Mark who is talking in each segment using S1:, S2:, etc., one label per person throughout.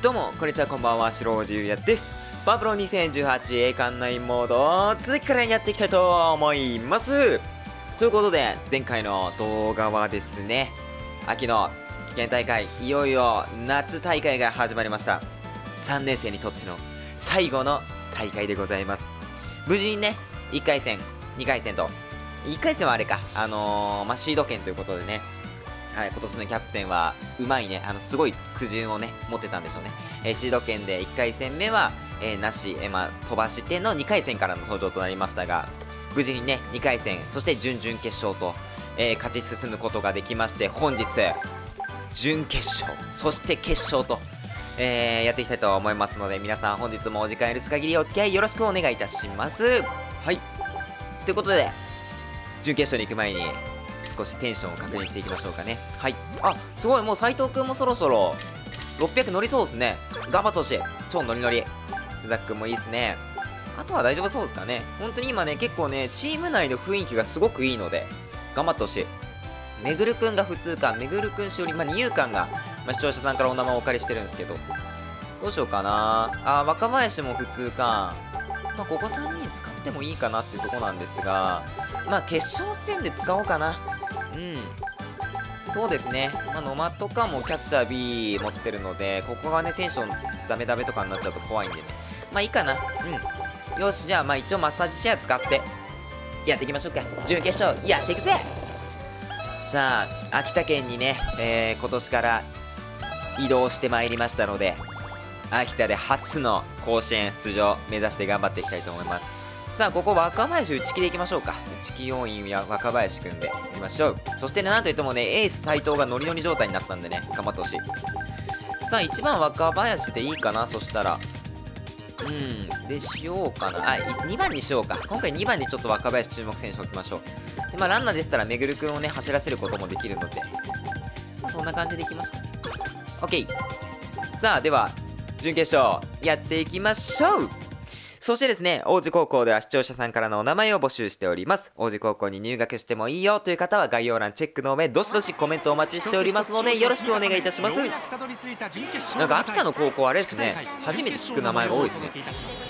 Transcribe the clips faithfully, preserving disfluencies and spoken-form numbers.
S1: どうもこんにちは、こんばんは、白王子ゆうやです。パワプロにせんじゅうはち栄冠ナインモード続きからやっていきたいと思います。ということで前回の動画はですね、秋の県大会、いよいよ夏大会が始まりました。さんねん生にとっての最後の大会でございます。無事にね、いっかい戦にかい戦と、いっかい戦はあれか、あのー、まあ、シード権ということでね、はい、今年のキャプテンはうまいね、あのすごい苦渋をね持ってたんでしょうね。えー、シード権でいっかい戦目は、えー、なし、えー、まあ、飛ばしてのにかい戦からの登場となりましたが、無事にねにかい戦、そして準々決勝と、えー、勝ち進むことができまして、本日準決勝、そして決勝と、えー、やっていきたいと思いますので、皆さん本日もお時間許す限りお付き合いよろしくお願いいたします。はい、ということで準決勝に行く前に少しテンションを確認していきましょうかね。はい、あ、すごい、もう斉藤くんもそろそろろっぴゃく乗りそうですね。頑張ってほしい。超ノリノリ。ザックもいいですね。あとは大丈夫そうですかね。本当に今ね、結構ね、チーム内の雰囲気がすごくいいので頑張ってほしい。めぐるくんが普通か、めぐるくんしおり、まあ、二遊間が、まあ、視聴者さんからお名前をお借りしてるんですけど、どうしようかな。あ、若林も普通か。まあ、ここさんにん使ってもいいかなっていうとこなんですが、まあ決勝戦で使おうかな。うん、そうですね。まあ、ノマとかもキャッチャー B 持ってるので、ここがねテンションダメダメとかになっちゃうと怖いんでね、まあいいかな。うん、よし、じゃあまあ一応マッサージチェア使ってやっていきましょうか。準決勝やっていくぜ。さあ秋田県にね、えー、今年から移動してまいりましたので、秋田で初の甲子園出場目指して頑張っていきたいと思います。さあここ若林打ち木でいきましょうか。打ち木要員や若林くんでいきましょう。そしてね、なんといってもね、エース斉藤がノリノリ状態になったんでね、頑張ってほしい。さあいちばん若林でいいかな。そしたらうんでしようかな。あ、にばんにしようか。今回にばんにちょっと若林注目選手を置きましょう。で、まあランナーでしたらめぐるくんをね走らせることもできるので、まあ、そんな感じでいきました。 OK。 さあでは準決勝やっていきましょう。そしてですね、王子高校では視聴者さんからのお名前を募集しております。王子高校に入学してもいいよという方は概要欄チェックの上、どしどしコメントお待ちしておりますのでよろしくお願いいたします。なんか秋田の高校あれですね、初めて聞く名前が多いですね。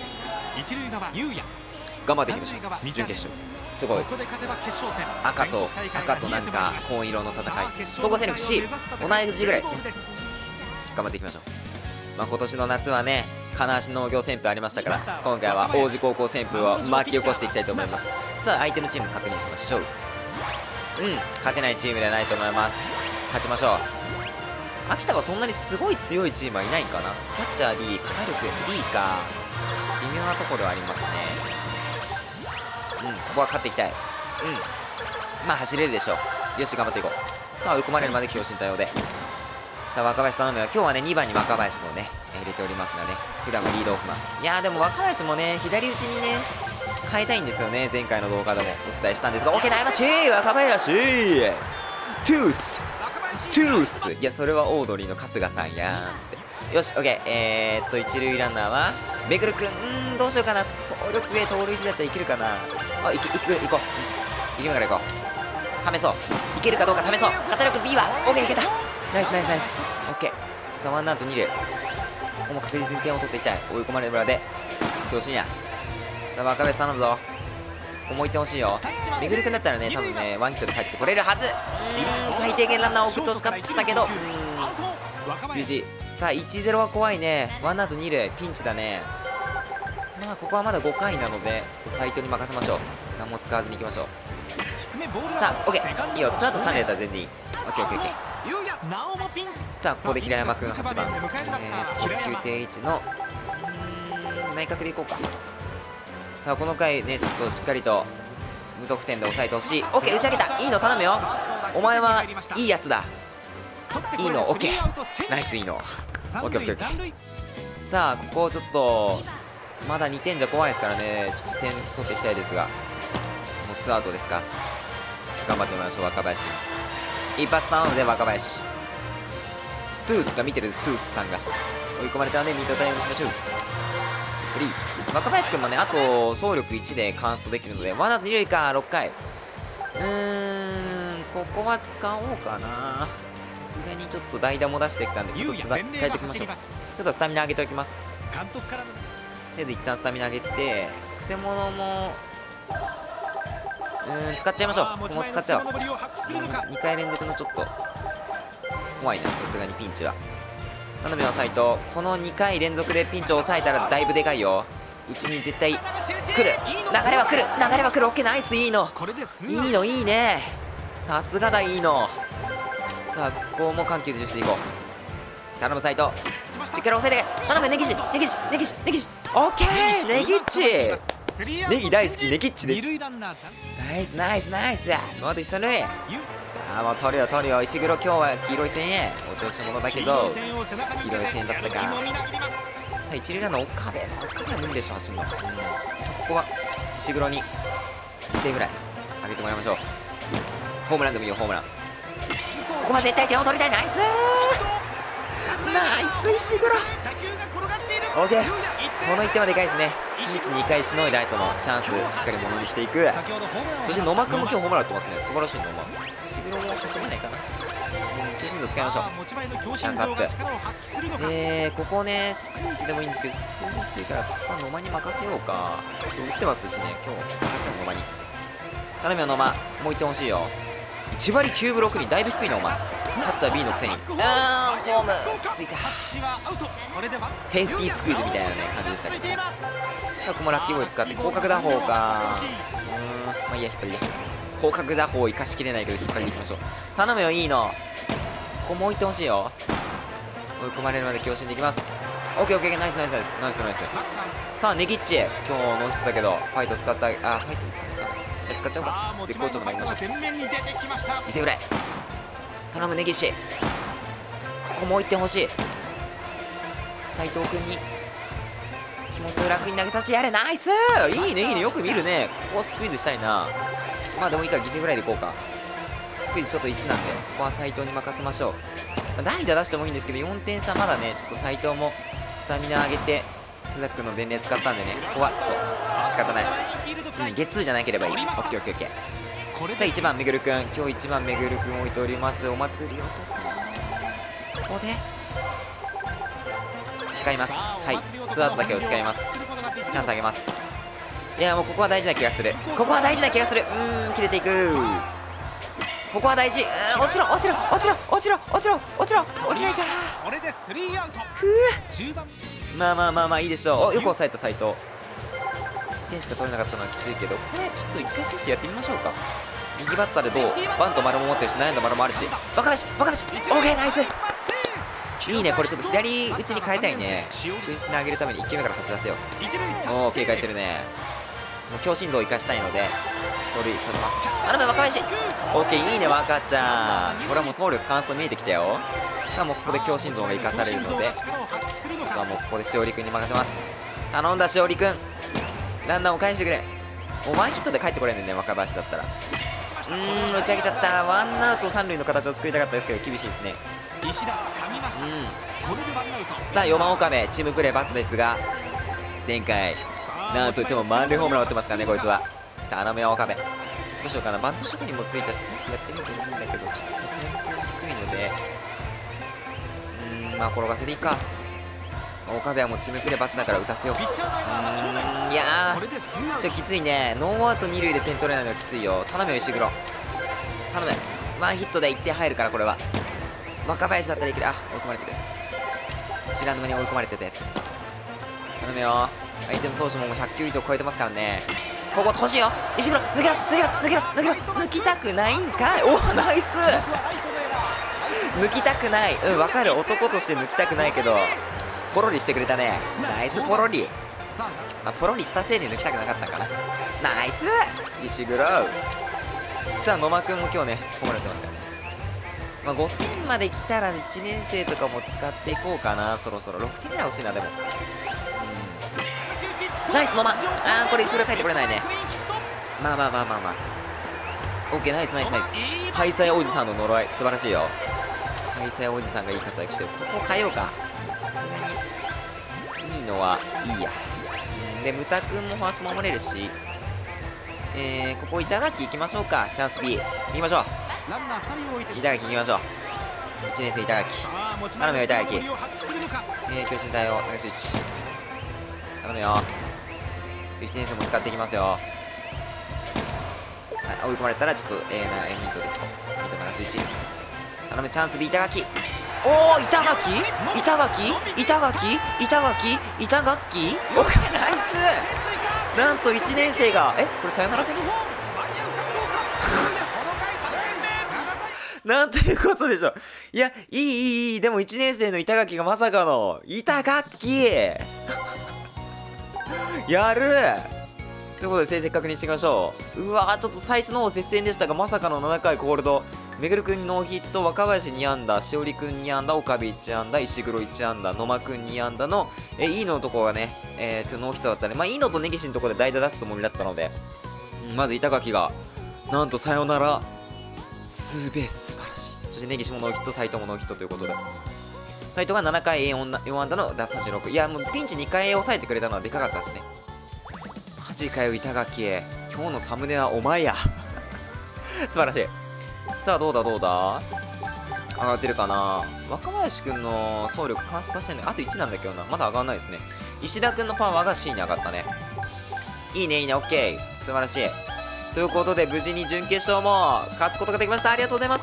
S1: 頑張っていきましょう。準決勝すごい赤と赤となんか紺色の戦い、総合戦力 C 同じぐらい、ね、頑張っていきましょう。まあ、今年の夏はね金足農業旋風ありましたから、今回は王子高校旋風を巻き起こしていきたいと思います。さあ相手のチーム確認しましょう。うん、勝てないチームではないと思います。勝ちましょう。秋田はそんなにすごい強いチームはいないんかな。キャッチャー D、火力 D か、微妙なところではありますね。うん、ここは勝っていきたい。うん、まあ走れるでしょう。よし頑張っていこう。さあ追い込まれるまで強心対応で。さあ若林頼むよ。今日はねにばんに若林をね入れておりますがね、普段はリードオフマン。いやーでも若林もね左打ちにね変えたいんですよね。前回の動画でもお伝えしたんですが、 OK ナイマチー若林トゥーストゥース。いやそれはオードリーの春日さんやーって。よし OK。 えー、っと一塁ランナーはめぐるくん。うーんどうしようかな。総力へ盗塁だったらいけるかな。あ、いくいく行こう。いきながら行こう。試そう。いけるかどうか試そう。片力 B は OK いけた。ナイスナイスナイス。オッケー。さあワンアウトに塁。ここも確実に点を取っていきたい。追い込まれる村で強心や。さあ若林頼むぞ。ここもいってほしいよ。めぐるくんだったらね多分ねワンヒットで帰ってこれるはず。うーん最低限ランナーを送ってほしかったけど、うーん ユージー。 さあ いちゼロ は怖いね。ワンアウトに塁ピンチだね。まあここはまだごかいなのでちょっと斉藤に任せましょう。何も使わずにいきましょう。さあ OK いいよ。ツーアウトさん塁だったら全然いい。 OKOKOK。さあここで平山くんはちばん、えー、初球定位置のうーん内角でいこうか。さあこの回ねちょっとしっかりと無得点で抑えてほしい。 OK 打ち上げた。いいの頼むよ。お前はいいやつだ。いいの OK ナイスいいの OKOKOK。 さあここちょっとまだにてんじゃ怖いですからね、ちょっと点取っていきたいですが、もうツーアウトですか。頑張ってもらいましょう若林君。一発頼むで若林。トゥースが見てる。トゥースさんが追い込まれたのでミートタイムにしましょう。フリー若林君もねあと走力いちでカンストできるのでワンアウトに塁か。ろっかい。うーんここは使おうかな。さすがにちょっと代打も出してきたんでちょっと変えていきましょう。ちょっとスタミナ上げておきます。とりあえず一旦スタミナ上げて、くせ者もうーん使っちゃいましょう。ここも使っちゃおう。にかい連続のちょっと怖いな、さすがにピンチは。頼むよ斉藤、このにかい連続でピンチを抑えたらだいぶでかいよ。うちに絶対来る、流れは来る、流れは来る。オッケー、ナイス、いいのいいのいいね、さすがだ、いいの。さあここも緩急重視していこう。頼む斉藤、力を抑えて、頼む、ネギシネギシネギシネギシ、オッケー、ネギッチ、ネギ大好き、ネギッチです。ナイスナイスナイス、もっと一緒に。さあもう取るよ取るよ、石黒今日は黄色い線へお調子者だけど黄色い線だったか。さあ一塁ランナー岡部、岡部は無理でしょ走るの。ここは石黒にいってんぐらい上げてもらいましょう。ホームランでもいいよ、ホームラン。ここは絶対点を取りたい。ナイスナイス石黒、オーケー、このいってんはでかいですね。ピンチにかいしのいだ後のチャンスしっかりものにしていく。そして野間君も今日ホームラン打ってますね、素晴らしい野間。石黒も走れないかな。強心臓使いましょう。チャンスアップで、ここねスクイズでもいいんですけど、数字っていうからここは野間に任せようか。打ってますしね、今日任せよう野間に。頼むよ野間、もういってほしいよ。いち割きゅうぶろくにだいぶ低いなお前。キャッチャー B のくせに。あーホームきついか。セーフティースクイズみたいなね感じでしたけど、ここもラッキーボーイ使って広角打法か。うーんまあいいや、引っ張りで広角打法を生かしきれないけど引っ張りでいきましょう。頼むよ、いいの。ここもういってほしいよ。追い込まれるまで強振でいきます。オッケーオッケー、ナイスナイスナイスナイスナイス。さあネギッチ、今日ノーヒットだけどファイト使ったあファイト使っちゃおうか。絶好調になりましょう。見てくれ、頼むネギッシ、ここもういってん欲しい。斉藤君に気持ちを楽に投げさせてやれ。ナイス、いいねいいね、よく見るね。ここはスクイズしたいな。まあでもいいからギリぐらいでいこうか。スクイズちょっといちなんでここは斉藤に任せましょう。まあ、代打出してもいいんですけどよんてん差まだね。ちょっと斉藤もスタミナ上げて須崎君の伝令使ったんでね、ここはちょっと仕方ない。うん、ゲッツーじゃなければいい。オッケーオッケーオッケー。さあいちばんめぐるくん、今日いちばんめぐるくん置いております。お祭り男、ここで使います。はい、ツーアウトだけを使います。チャンスあげます。いやもうここは大事な気がする。ここは大事な気がする。うーん切れていく。ここは大事。うん落ちろ落ちろ落ちろ落ちろ落ちろ落ちろ降りないか。ふう、まあまあまあまあいいでしょう。お、よく抑えた斉藤。いってんしか取れなかったのはきついけど、これちょっといっかいセーフティーやってみましょうか。右バッターでどう、バント丸も持ってるし悩んだ丸もあるし、バカ飯バカ飯、オーケーナイス。いいね、これちょっと左打ちに変えたいね。クイズに上げるためにいっけんめから走らせよう。おお警戒してるね。もう強心臓を生かしたいので盗塁させます。頼む若林、オーケー、いいね若ちゃん。これはもう走力カンスト見えてきたよ。さあもうここで強心臓が生かされるので僕はもうここでしおりくんに任せます。頼んだしおりくん、ランナーを返してくれ。もうワンヒットで帰ってこれんねんね、若林だったら。うーん打ち上げちゃった。ワンアウト三塁の形を作りたかったですけど厳しいですね。うん、さあよんばん岡部、チームプレーバツですが前回なんといっても満塁ホームラン打ってますからねこいつは。頼むよ岡部、どうしようかな。バント職人もついたしやってみてもいいんだけどちょっとさすがに数字低いのでうーんまあ転がせでいいか。岡部はもうチームプレーバツだから打たせよう。うーんいやーちょっときついね。ノーアウト二塁で点取れないのはきついよ。頼むよ石黒、頼む。ワンヒットでいってん入るからこれは。若林だったらいける。あ追い込まれてる。知らぬ間に追い込まれてて頼むよ。相手の投手ももうひゃっきゅう以上超えてますからね。ここ欲しいよ石黒、抜けろ抜けろ抜けろ抜けろ抜きたくないんかい。おナイス抜きたくない。うん分かる、男として抜きたくないけどポロリしてくれたね。ナイスポロリ。まあ、ポロリしたせいで抜きたくなかったかな。ナイス石黒。さあ野間くんも今日ね込まれてますからね。まあ、ごてんまで来たらいちねん生とかも使っていこうかな。そろそろろくてんぐらい欲しいな。でもうんナイス野間。あーこれ後ろ帰ってこれないね。まあまあまあまあまあオッケーナイスナイスナイス。ハイサイ王子さんの呪い素晴らしいよ。ハイサイ王子さんがいい活躍してる。ここ変えようか。さすがにいいのはいいや。うんでムタ君もファースト守れるしえー、ここ板垣行きましょうか。チャンス B 行きましょう。板垣行きましょう。 いちねん生板垣、頼むよ板垣、えー、強心隊を投げスイッチ頼むよ。いちねん生も使っていきますよ。はい、追い込まれたらちょっと A な A ミートでミートななじゅういち頼む。チャンス B 板垣、おお板垣板垣板垣板垣板垣おナイス。なんといちねん生がえこれサヨナラ戦なんということでしょう。いやいいいいいいでもいちねん生の板垣がまさかの板垣やるということで成績確認していきましょう。うわーちょっと最初の方接戦でしたがまさかのななかいコールド。めぐるくんノーヒット、若林に安打、しおりくんに安打、岡部いち安打、石黒いち安打、野間くんに安打のえいいのとこがね、えー、ノーヒットだったね。まあいいのと根岸のところで代打出すつもりだったので、うん、まず板垣がなんとサヨナラツーベース素晴らしい。そして根岸もノーヒット、斉藤もノーヒットということで、斉藤がななかいよん安打の奪三振ろく。いやもうピンチにかい抑えてくれたのはでかかったですね。マジかよ板垣、今日のサムネはお前や素晴らしい。さあどうだどうだ上がってるかな。若林くんの総力観察してんのあといちなんだけどな、まだ上がんないですね。石田くんのパワーが C に上がったね。いいねいいね、 OK 素晴らしい。ということで無事に準決勝も勝つことができました。ありがとうございます。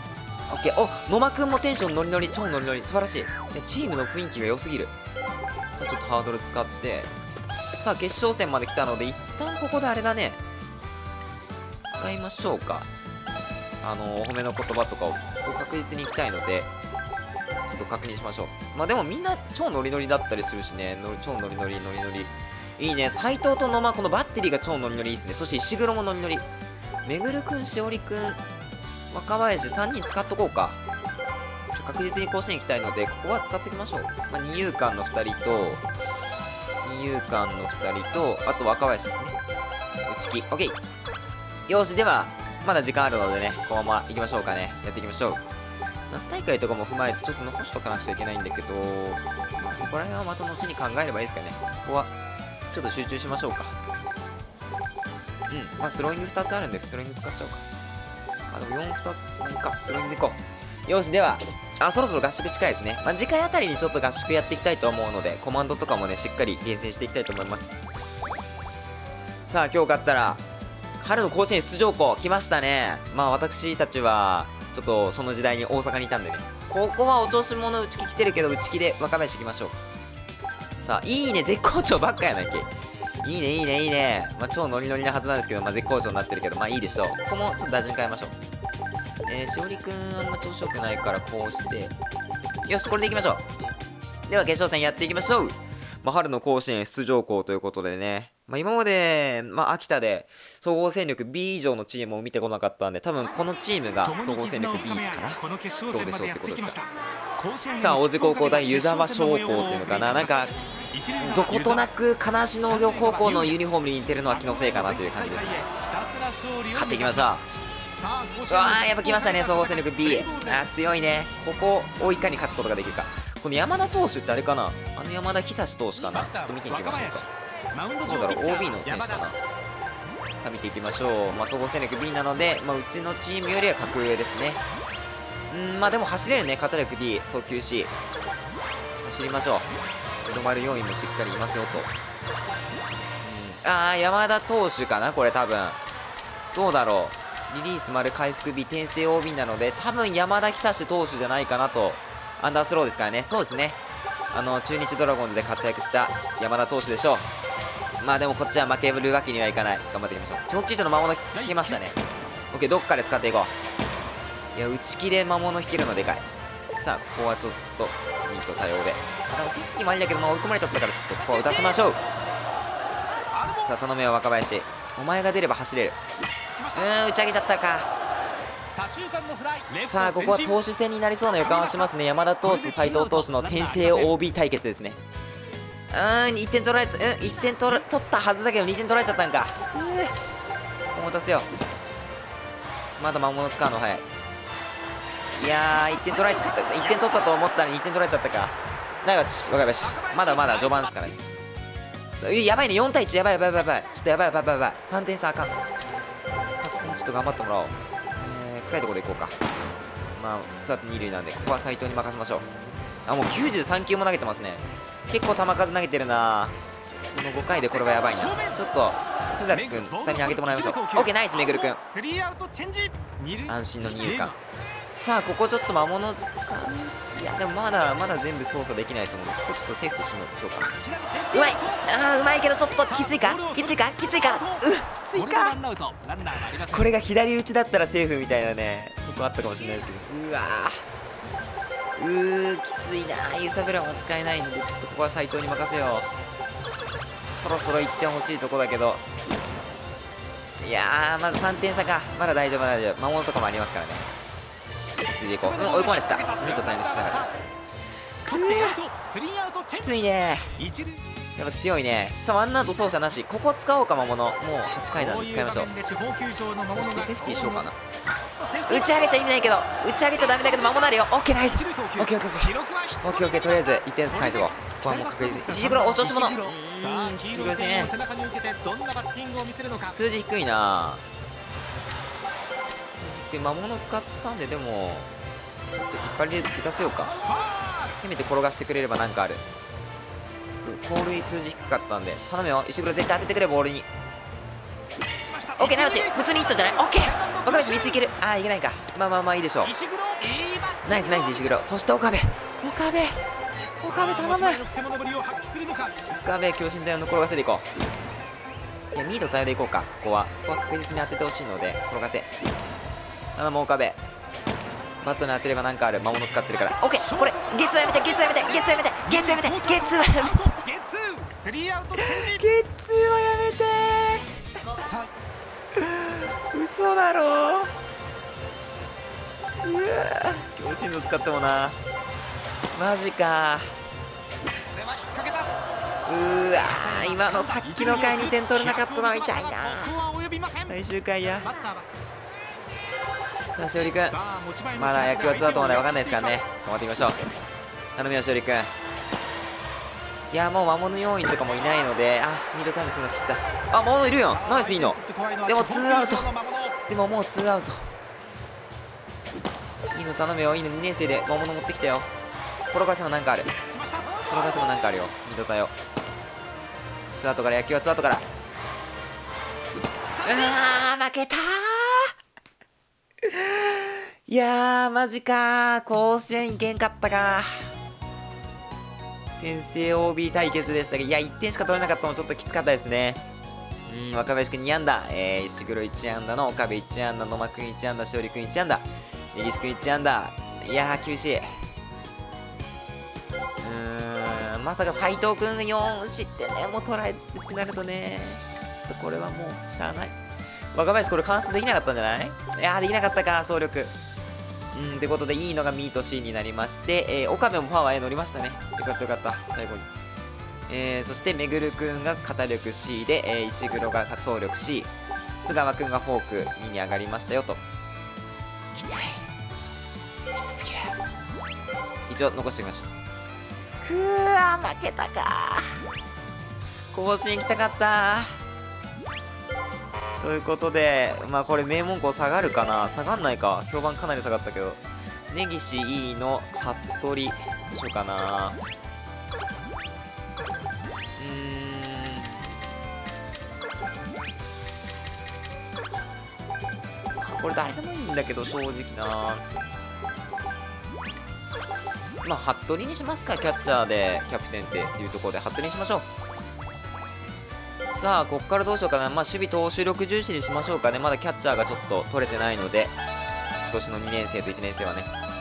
S1: OK。 お野間くんもテンションノリノリ、超ノリノリ、素晴らしい。チームの雰囲気が良すぎる。ちょっとハードル使って、さあ決勝戦まで来たので一旦ここであれだね、使いましょうか。あのお褒めの言葉とかを確実にいきたいのでちょっと確認しましょう。まあでもみんな超ノリノリだったりするしね、の超ノリノリノリノリいいね。斉藤と野間このバッテリーが超ノリノリいいですね。そして石黒もノリノリ、めぐるくん、しおりくん、若林さんにん使っとこうか。確実に甲子園行きたいのでここは使っていきましょう。まあ、二遊間のふたりと二遊間のふたりとあと若林ですね。打ち気 OK。 よしではまだ時間あるのでね、このまま行きましょうかね。やっていきましょう。夏大会とかも踏まえてちょっと残しておかなくちゃいけないんだけど、まあ、そこら辺はまた後に考えればいいですかね。ここはちょっと集中しましょうか。うん、まあスローイングふたつあるんでスローイング使っちゃおうか。あ、でもよん、ふたつ、まあいいか、スローイングでいこう。よし、では、あ、そろそろ合宿近いですね。まあ次回あたりにちょっと合宿やっていきたいと思うので、コマンドとかもね、しっかり厳選していきたいと思います。さあ、今日勝ったら、春の甲子園出場校来ましたね。まあ私たちはちょっとその時代に大阪にいたんでね、ここはお調子者打ち気来てるけど打ち気で若林いきましょう。さあいいね、絶好調ばっかやないけ。いいねいいねいいね。まあ超ノリノリなはずなんですけど、まあ絶好調になってるけどまあいいでしょう。ここもちょっと打順変えましょう。えー、しおりくんあんま調子よくないからこうして、よしこれでいきましょう。では決勝戦やっていきましょう。まあ、春の甲子園出場校ということでね、まあ、今まで、まあ、秋田で総合戦力 B 以上のチームを見てこなかったんで、多分このチームが総合戦力 B かな。どうでしょうってことですか。さあ、王子高校対湯沢商工っていうのかな、なんかどことなく金足農業高校のユニフォームに似てるのは気のせいかなという感じですね。勝っていきましょう。うわー、やっぱ来ましたね、総合戦力 B。 あー強いね。ここをいかに勝つことができるか。この山田投手ってあれかな、あの山田久投手かな。ちょっと見ていきましょうか。どうだろう、 オービー の選手かな。さあ見ていきましょう。まあ、総合戦力 B なので、まあ、うちのチームよりは格上ですね。うん、まあでも走れるね。肩力 D、 送球 C、 走りましょう。日の丸よんいもしっかりいますよと。うん、あー山田投手かなこれ多分。どうだろう、リリース丸回復 B、 転生 オービー なので多分山田久投手じゃないかなと。アンダースローですからね。そうですね、あの中日ドラゴンズで活躍した山田投手でしょう。まあでもこっちは負けるわけにはいかない。頑張っていきましょう。長球場の魔物引きましたね。 OK、 どっかで使っていこう。いや打ち気で魔物引けるのでかい。さあここはちょっとミート多様で、あの手つきもありだけど、まあ、追い込まれちゃったからちょっとここは打たせましょう。さあ頼めよ若林、お前が出れば走れる。うーん打ち上げちゃったか。さあここは投手戦になりそうな予感はしますね。山田投手斉藤投手の転生 オービー 対決ですね。うーんいってん取られた、うんいってん取ら取ったはずだけどにてん取られちゃったんか。うー持たせよう。まだ魔物使うの早い。いやーいってん取られちゃった。いってん取ったと思ったらにてん取られちゃったか。ながち若林まだまだ序盤ですからね。やばいね、よんたいいち、やばいやばいやばいやばい、ちょっとやばいやばいやばいやばい、さんてん差あかん。さあここもちょっと頑張ってもらおう。臭いところでいこうか。 まあツーアウト二塁なんでここは斉藤に任せましょう。あ、もうきゅうじゅうさん球も投げてますね。結構球数投げてるな。このごかいでこれはやばいな。ちょっと須崎君下に上げてもらいましょう。オッケー、ナイスめぐる君、安心の二遊間。さあここちょっと魔物、いやでもまだまだ全部操作できないと思うので、ここちょっとセーフとしましょうか。うまい、あーうまいけどちょっときついかきついかきついかうきついか。これが左打ちだったらセーフみたいなね、そこあったかもしれないですけど、うわーうーきついな。ユーサブラも使えないのでちょっとここは斉藤に任せよう。そろそろいってん欲しいとこだけど、いやーまずさんてん差か。まだ大丈夫大丈夫、魔物とかもありますからね。続いていこう。うん、追い込まれてた。ミートタイムしながらきついね。やっぱ強いね。さあワンアウト走者なし、ここ使おうか魔物。もうはちかいなんで使いましょう。そしてセーフティーしようかな。打ち上げちゃ意味ないけど、打ち上げちゃダメだけど魔物あるよ。オッケーナイス。オッケーオッケーオッケーオッケーオッケー、とりあえずいってんずつ返しとこう。ここはもう確実に石黒お調子者。うーん、石黒ですね。数字低いな。魔物使ったんで、でもちょっと引っ張りで打たせようか。せめて転がしてくれればなんかある。盗塁数字低かったんで頼むよ石黒、絶対当ててくれボールに。オッケー、ナイス。普通にヒットじゃない。オッケー、岡部みっついける。ああいけないか。まあまあまあいいでしょう。ナイスナイス石黒。そして岡部岡部岡部頼む。岡部強心剤を転がせていこう。いやミート対応でいこうか。ここはここは確実に当ててほしいので転がせ。頼む岡部、バットに当てればなんかある。魔物使ってるから。オッケー、これゲッツーやめてゲッツーやめてゲッツーやめてゲッツーやめてゲッツーやめてゲッツーはやめてゲッツーはやめて嘘だろ。うわ強心臓使ってもな。マジか。うーわー今のさっきの回にてん取れなかったのは痛いな。最終回や。さあ、しおりくん、まだ野球はツーアウトまで分かんないですからね、頑張ってみましょう。頼むよ、しおりくん。いや、もう魔物要員とかもいないので、あ、ミードタイムするの知った。あ、魔物いるやん、ナイスいいの。でもツーアウト、でももうツーアウト。いいの頼むよ、いいのにねん生で魔物持ってきたよ。転がせもなんかある。転がせもなんかあるよ、ミードタイを。ツーアウトから、野球はツーアウトから。うわー、負けたー。いやーマジかー、甲子園いけんかったかー。先生 オービー 対決でしたけど、いやいってんしか取れなかったのちょっときつかったですね。うん、若林くんに安打、えー、石黒いち安打の岡部いち安打、野間くんいち安打、しおりくんいち安打、根岸くんいち安打。いやー厳しい。うーん、まさか斉藤くんよん失点ね、もう捉えってなるとね、ちょっとこれはもうしゃあない。若林これ完成できなかったんじゃない？いやーできなかったか、総力。うん、ってことでいいのがミート C になりまして、えー、岡部もパワーへ乗りましたね。よかったよかった、最後に。えー、そしてめぐるくんが肩力 C で、えー、石黒が走力 C、津川くんがフォークにに上がりましたよと。きつい、きつすぎる。一応残しておきましょう。くー、負けたかー。甲子園行きたかったー。ということで、まあこれ名門校下がるかな、下がんないか、評判かなり下がったけど、根岸 E の服部、どうしようかな。うーん、これ誰でもいいんだけど、正直な。まあ服部にしますか、キャッチャーでキャプテンっていうところで服部にしましょう。さあここからどうしようかな。まあ守備投手力重視にしましょうかね。まだキャッチャーがちょっと取れてないので、今年のにねん生といちねん生はね。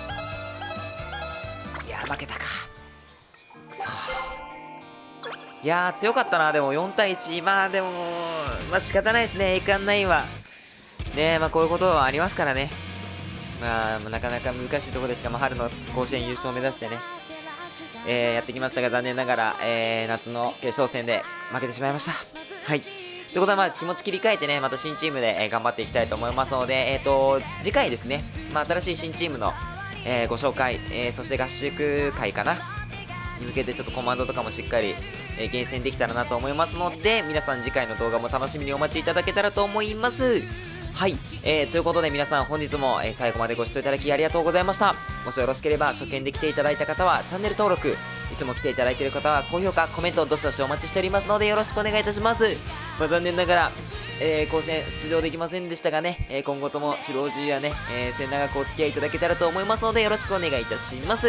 S1: いやー負けたか。くそー。いやー強かったな。でもよん対いち、まあでもまあ仕方ないですね、栄冠ナインはね。まあこういうことはありますからね。まあなかなか難しいところでしかも春の甲子園優勝を目指してね、えー、やってきましたが、残念ながら、えー、夏の決勝戦で負けてしまいました。はい。ということは、まあ、気持ち切り替えてね、また新チームで、えー、頑張っていきたいと思いますので、えっと、次回ですね、まあ、新しい新チームの、えー、ご紹介、えー、そして合宿会かな、に向けてちょっとコマンドとかもしっかり、えー、厳選できたらなと思いますので、皆さん次回の動画も楽しみにお待ちいただけたらと思います。 はい、えー、ということで皆さん本日も、えー最後までご視聴いただきありがとうございました。もしよろしければ初見で来ていただいた方はチャンネル登録、いつも来ていただいている方は高評価、コメントどしどしお待ちしておりますのでよろしくお願いいたします。まあ、残念ながら、えー、甲子園出場できませんでしたがね、えー今後とも白王子やね、えー末永くお付き合いいただけたらと思いますのでよろしくお願いいたします。はい。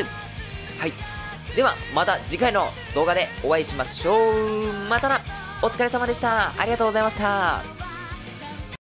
S1: では、また次回の動画でお会いしましょう。またな。お疲れ様でした。ありがとうございました。